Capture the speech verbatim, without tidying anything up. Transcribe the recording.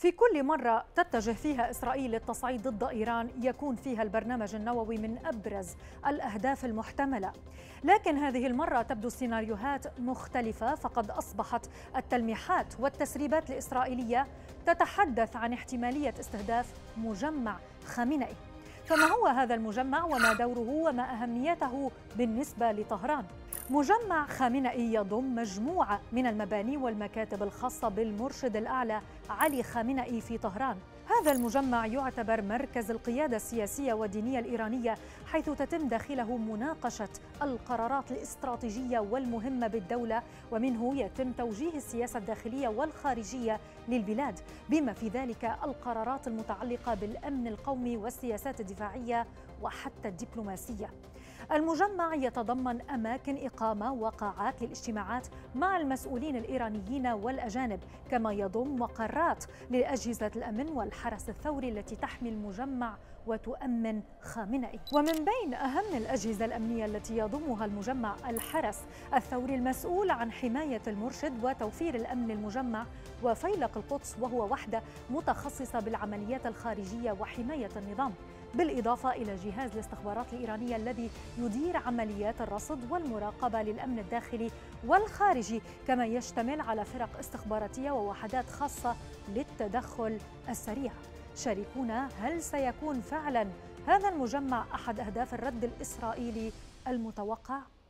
في كل مرة تتجه فيها إسرائيل للتصعيد ضد إيران يكون فيها البرنامج النووي من أبرز الأهداف المحتملة، لكن هذه المرة تبدو السيناريوهات مختلفة، فقد أصبحت التلميحات والتسريبات الإسرائيلية تتحدث عن احتمالية استهداف مجمع خامنئي. فما هو هذا المجمع وما دوره وما أهميته بالنسبة لطهران؟ مجمع خامنئي يضم مجموعة من المباني والمكاتب الخاصة بالمرشد الأعلى علي خامنئي في طهران. هذا المجمع يعتبر مركز القيادة السياسية والدينية الإيرانية، حيث تتم داخله مناقشة القرارات الاستراتيجية والمهمة بالدولة، ومنه يتم توجيه السياسة الداخلية والخارجية للبلاد، بما في ذلك القرارات المتعلقة بالأمن القومي والسياسات الدفاعية وحتى الدبلوماسية. المجمع يتضمن أماكن إقامة وقاعات للاجتماعات مع المسؤولين الإيرانيين والأجانب، كما يضم مقرات لأجهزة الأمن والحرس الثوري التي تحمي المجمع وتؤمن خامنئي. ومن بين أهم الأجهزة الأمنية التي يضمها المجمع الحرس الثوري المسؤول عن حماية المرشد وتوفير الأمن للمجمع، وفيلق القدس وهو وحدة متخصصة بالعمليات الخارجية وحماية النظام، بالإضافة إلى جهاز الاستخبارات الإيرانية الذي يدير عمليات الرصد والمراقبة للأمن الداخلي والخارجي، كما يشتمل على فرق استخباراتية ووحدات خاصة للتدخل السريع. شاركونا، هل سيكون فعلا هذا المجمع أحد أهداف الرد الإسرائيلي المتوقع؟